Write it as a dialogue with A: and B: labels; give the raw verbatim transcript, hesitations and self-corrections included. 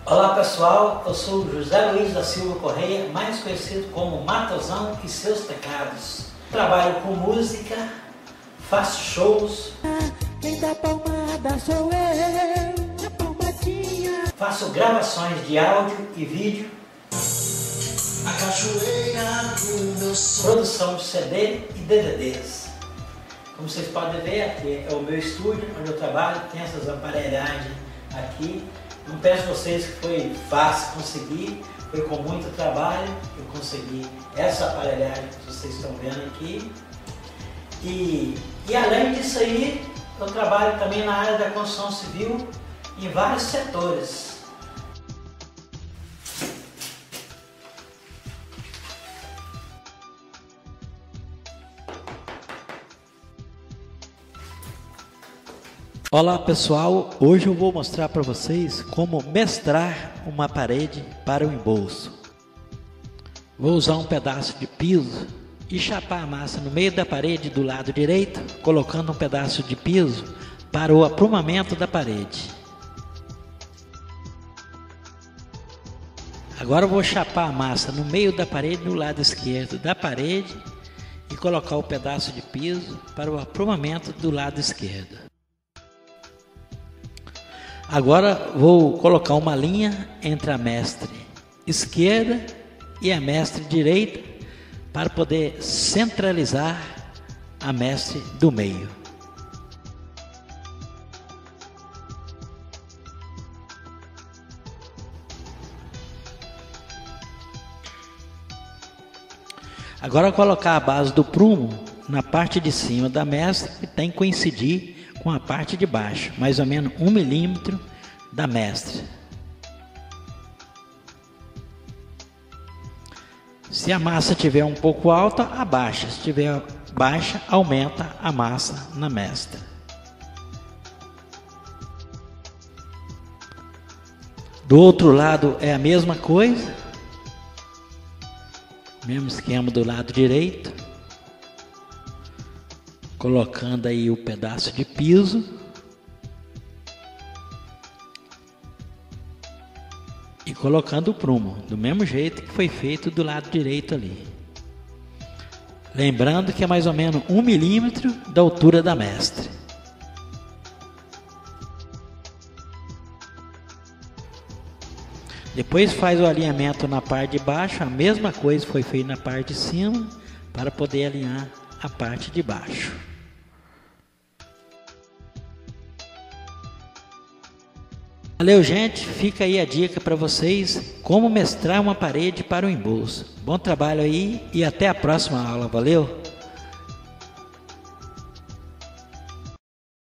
A: Olá pessoal, eu sou José Luiz da Silva Correia, mais conhecido como Matosão e seus pecados. Trabalho com música, faço shows,
B: quem dá palmada sou eu, a palmadinha.
A: Faço gravações de áudio e vídeo,
B: A cachoeira do meu sonho.
A: produção de C D e D V Ds. Como vocês podem ver, aqui é o meu estúdio onde eu trabalho, tem essas aparelhagens aqui. Não peço a vocês que foi fácil conseguir, foi com muito trabalho que eu consegui essa aparelhagem que vocês estão vendo aqui. E, e além disso aí, eu trabalho também na área da construção civil em vários setores. Olá pessoal, hoje eu vou mostrar para vocês como mestrar uma parede para o embolso. Vou usar um pedaço de piso e chapar a massa no meio da parede do lado direito, colocando um pedaço de piso para o aprumamento da parede. Agora eu vou chapar a massa no meio da parede do lado esquerdo da parede e colocar o pedaço de piso para o aprumamento do lado esquerdo. Agora vou colocar uma linha entre a mestre esquerda e a mestre direita para poder centralizar a mestre do meio. Agora colocar a base do prumo na parte de cima da mestre que tem que coincidir com a parte de baixo, mais ou menos um milímetro da mestre. Se a massa estiver um pouco alta, abaixa. Se estiver baixa, aumenta a massa na mestre. Do outro lado é a mesma coisa, mesmo esquema do lado direito. Colocando aí o pedaço de piso e colocando o prumo, do mesmo jeito que foi feito do lado direito ali. Lembrando que é mais ou menos um milímetro da altura da mestre. Depois faz o alinhamento na parte de baixo, a mesma coisa foi feita na parte de cima, para poder alinhar a parte de baixo. Valeu, gente, fica aí a dica para vocês como mestrar uma parede para o embolso. Bom trabalho aí e até a próxima aula, valeu?